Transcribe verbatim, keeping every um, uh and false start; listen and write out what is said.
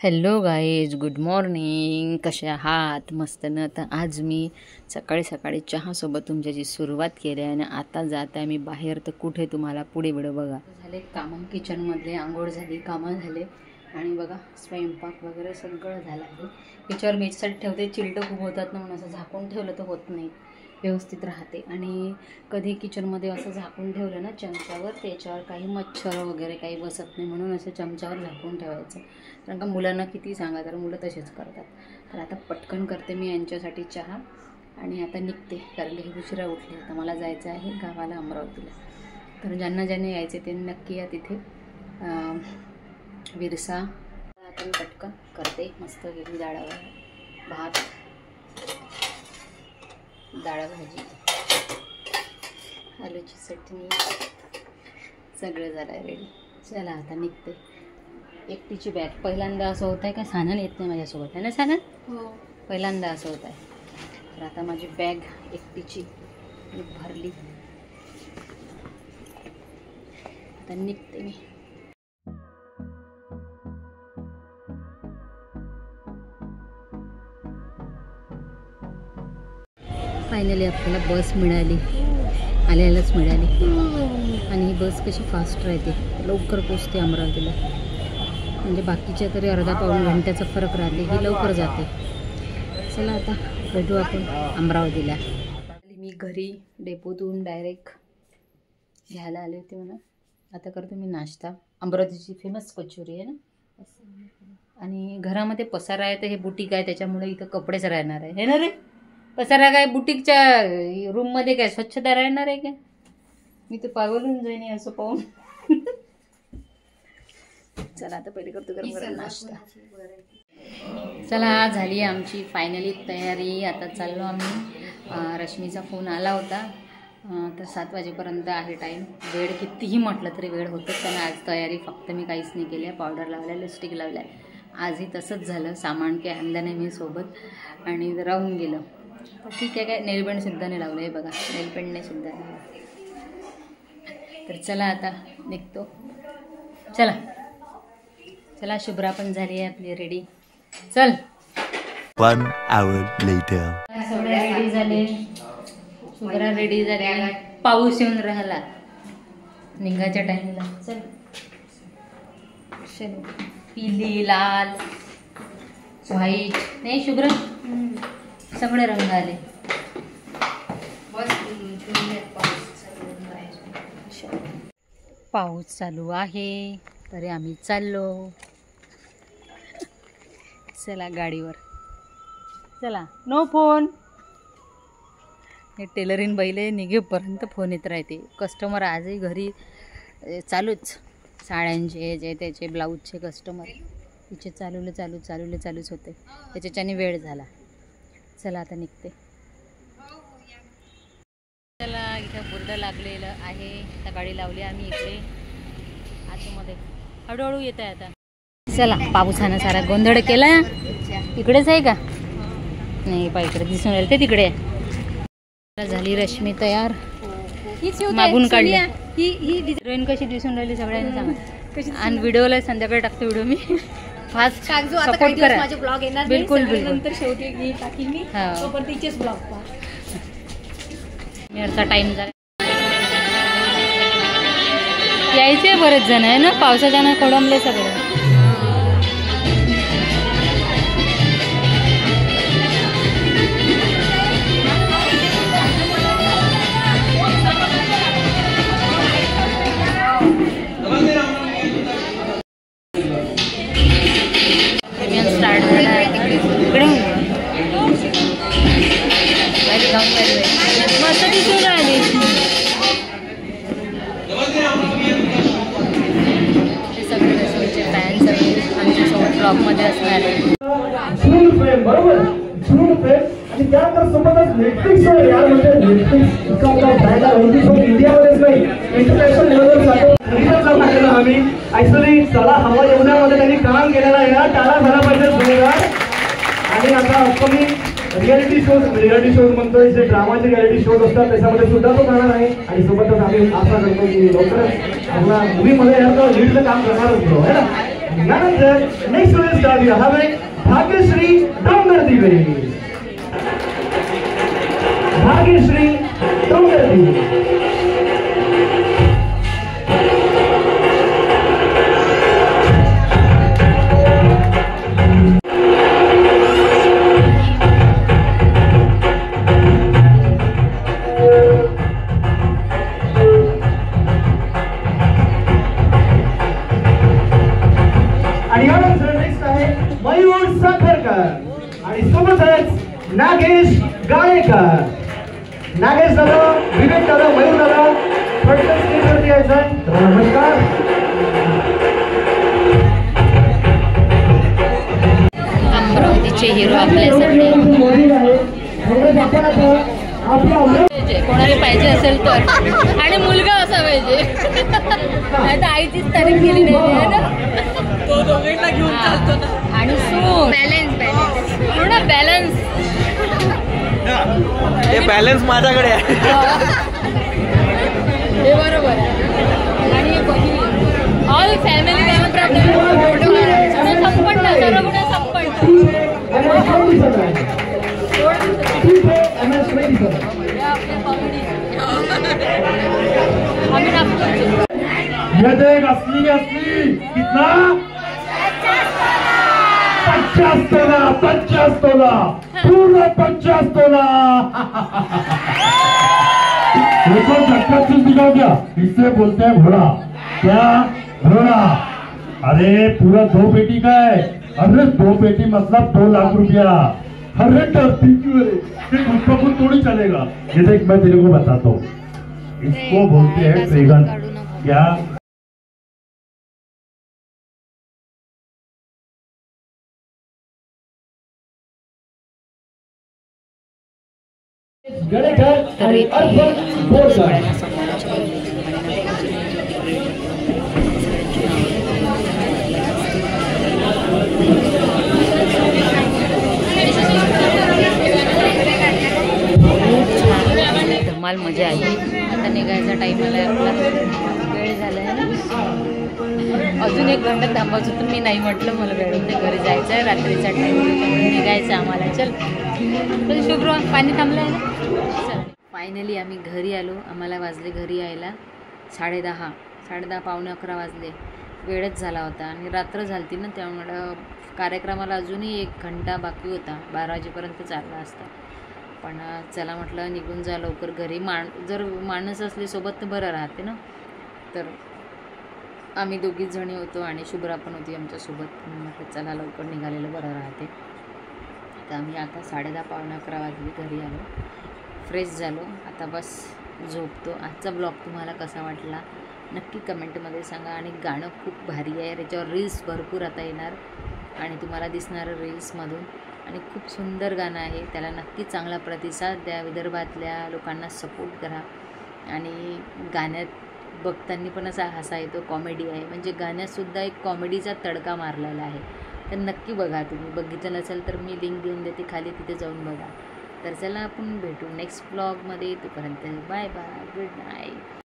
Hello guys, good morning. कसे आहात? मस्त ना. तर आज मी सकाळी सकाळी चहासोबत तुमच्याची सुरुवात केली आहे आणि आता जात आहे मी बाहेर. तर कुठे तुम्हाला पुढे व्हिडिओ बघा. झाले कामं, किचनमधले आंघोळ झाली, कामं झाले आणि बघा स्वयंपाक वगैरे सगळं झालं आहे. याच्यावर मेचसाठी ठेवते, चिलटं खूप होतात ना, म्हणून असं झाकून ठेवलं तर होत नाही, व्यवस्थित राहते. आणि कधी किचनमध्ये असं झाकून ठेवलं ना चमच्यावर, त्याच्यावर काही मच्छर वगैरे काही बसत नाही, म्हणून असं चमच्यावर झाकून ठेवायचं. कारण का मुलांना किती सांगा तर मुलं तसेच करतात. तर आता पटकन करते मी यांच्यासाठी चहा आणि आता निघते, कारण की हे उशिरा उठले. आता मला जायचं आहे गावाला, अमरावतीला. तर ज्यांना ज्यांना यायचे ते नक्की या तिथे विरसा. आता मी पटकन करते. मस्त गेली डाळावर भात, डाळ भाजी, आलूची चटणी, सगळं झालं आहे रेडी. चला आता निघते. एकटीची बॅग पहिल्यांदा असं होत आहे का सानन येत नाही माझ्यासोबत, आहे ना सानन? हो, पहिल्यांदा असं होत आहे. तर आता माझी बॅग एकटीची भरली, आता निघते मी. फायनली आपल्याला बस मिळाली, आल्यालाच मिळाली. आणि ही बस कशी फास्ट राहते, लवकर पोचते अमरावतीला. म्हणजे बाकीच्या तरी अर्धा पाऊण घंट्याचा फरक राहते, ही लवकर जाते. चला आता भेटू आपण अमरावतीला. मी घरी डेपोतून डायरेक्ट घ्यायला आले होते म्हणा. आता करतो मी नाश्ता. अमरावतीची फेमस कचोरी आहे ना. आणि घरामध्ये पसारा आहे, तर हे बुटीक आहे त्याच्यामुळे इथं कपडेच राहणार आहे, हे ना रे. पसारा काय बुटीकच्या रूममध्ये काय स्वच्छता राहणार आहे काय? मी तर पागलून जाईन असं पाहून. चला आता पहिले करतो गरम गरम नाश्ता. चला झाली आमची फायनली तयारी. आता चाललो आम्ही. रश्मीचा फोन आला होता, तर सात वाजेपर्यंत आहे टाईम. वेळ कितीही म्हटलं तरी वेळ होतच. आणि आज तयारी फक्त मी काहीच नाही केली आहे. पावडर लावला, लिपस्टिक लावला आहे. आजही तसंच झालं. सामान काही आणलं नाही मी सोबत आणि राहून गेलं. ठीक आहे, काय नेलपेंटसुद्धा नाही लावलं आहे बघा, नेलपेंटने सुद्धा नाही. तर चला आता निघतो. चला चला शुभ्रा पण झाली आहे आपली रेडी. चल. One hour later. सगळ्या रेडी झाले, शुभ्रा रेडी झाली. पाऊस येऊन राहिला निघायच्या टाइमला. चल. पिली, लाल, व्हाईट, नाही शुभ्रा सगळे रंग आले. पाऊस चालू आहे तरी आम्ही चाललो. चला गाडीवर. चला. No phone. हे टेलरिंग बैले निघेपर्यंत फोन येत राहते. कस्टमर आजही घरी चालूच, साड्यांचे जे त्याचे ब्लाऊजचे कस्टमर तिचे चालवले चालू चालवले चालूच होते. त्याच्याने वेळ झाला. चला आता निघते. चला इथं बोर्ड लागलेलं आहे. आता गाडी लावली आम्ही इकडे आतमध्ये. हळूहळू येत आहे आता. चला. पावसानं सारा गोंधळ केला. इकडेच आहे का? नाही पा इकडे दिसून राहिले ते तिकडे. झाली रश्मी तयार. मागून काढली. ही ही ट्रेन कशी दिसून राहिली सगळ्यांनी सांगा. आणि व्हिडिओला संध्याकाळी टाकतो व्हिडिओ मी. फास्ट सपोर्ट करा. माझे ब्लॉग येणार बिलकुल बिलकुल. नंतर शेवटी टाकीन मी. तोपर्यंत तिचेच ब्लॉग पहा. मेरचा टाइम झाला. यायचे बरेच जण आहे ना, पावसाच्यानं खोडंबले सगळे. स्टार्ट झाला इकडे. मस्त दिसून राहिली. ते सगळे रश्मीचे फॅन सगळे आमच्या सोबत ब्लॉगमध्ये असणार आहे. बरोबर आणि त्यानंतर सोबतच नेटफ्लिक्स यार म्हणजे नेटफ्लिक्स इंडियामध्येच नाही इंटरनॅशनल लेवलवर जातो. आम्ही ऍक्च्युली चला हवा येवण्यामध्ये त्यांनी काम केलेलं आहे ना, त्याला झाला पाहिजे जोरदार. आणि आता upcoming reality shows reality shows म्हणतोय जे ड्रामाचे रियालिटी शोज असतात त्याच्यामध्ये सुद्धा तो करणार आहे. आणि सोबतच आम्ही आशा करतो की लवकरच आपला मूवीमध्ये यार लीडचं काम करणार असतो, है ना. यानंतर नेक्स्ट वेळेस गाऊया हवे भाग्यश्री डोंगरदिवे. भाग्यश्री डोंगरदिवे. आणि यानंतर नेक्स्ट आहे मयूर साखरकर आणि सोबतच नागेश गायकर. नागेश दादा, विवेक दादा, मयूर दादा पटकन स्टेजवरती यायचं. नमस्कार. अमरावतीचे हिरो आपल्यासाठी. कोणाला पाहिजे असेल तर, आणि मुलगा असा पाहिजे. आता आईचीच तारीख केली नाही ना, तो दोघेंना घेऊन चालतो ना. आणि सो बॅलन्स बॅलन्स पूर्ण बॅलन्स. ते बॅलन्स माझ्याकडे आहे. हे बरोबर आहे. आणि ऑल फॅमिली काय प्रॉब्लेम संपन्न सर्व गुन्हे संपन्न. ये देख असली असली कितना पचास तोला. पचास तोला पूर्ण पचास तोला. देखो चक्कर चीज दिखाओ क्या, इससे बोलते हैं घोड़ा. क्या घोड़ा? अरे पूरा दो पेटी का है. अरे दो पेटी मतलब दो लाख रुपया. अरे डरती क्यों है? ये उसको कुछ थोड़ी चलेगा. ये देख मैं तेरे को बताता हूँ, इसको बोलते हैं ड्रैगन. क्या गणेकर आणि अर्पण बोरकर. धमाल मजा आली. आता निघायचा टाईम आला, आपला वेळ झाला आहे ना. अजून एक घंटा थांबायचं तर मी नाही म्हटलं, मला वेळ होते, घरी जायचं आहे, रात्रीचा टाईम निघायचं आम्हाला. चल पण शुभ्र पाणी थांबलं आहे ना. चल फायनली आम्ही घरी आलो. आम्हाला वाजले घरी यायला साडे दहा साडे दहा पावणे अकरा वाजले. वेळच झाला होता आणि रात्र झालती ना, त्यामुळं कार्यक्रमाला अजूनही एक घंटा बाकी होता. बारा वाजेपर्यंत चालला असता. पण चला म्हटलं निघून जा लवकर घरी. माण जर माणूस असले सोबत तर बरं राहते ना. तर आम्ही दोघीच जणी होतो आणि शुभ्रा पण होती आमच्यासोबत. म्हटलं चला लवकर निघालेलं बरं राहते. तर आम्ही आता साडे दहा पावणे अकरा वाजले घरी आलो, फ्रेश झालो. आता बस झोपतो. आजचा ब्लॉग तुम्हाला कसा वाटला नक्की कमेंटमध्ये सांगा. आणि गाणं खूप भारी आहे, त्याच्यावर रील्स भरपूर आता येणार आणि तुम्हाला दिसणारं रील्समधून. आणि खूप सुंदर गाणं आहे, त्याला नक्की चांगला प्रतिसाद द्या. विदर्भातल्या लोकांना सपोर्ट करा. आणि गाण्यात बघताना पण असा हसा येतो, कॉमेडी आहे. म्हणजे गाण्यातसुद्धा एक कॉमेडीचा तडका मारलेला आहे. तर नक्की बघा. तुम्ही बघितलं नसेल तर मी लिंक देऊन देते खाली, तिथे जाऊन बघा. तर चला आपण भेटू नेक्स्ट ब्लॉगमध्ये. तोपर्यंत बाय बाय, गुड नाईट.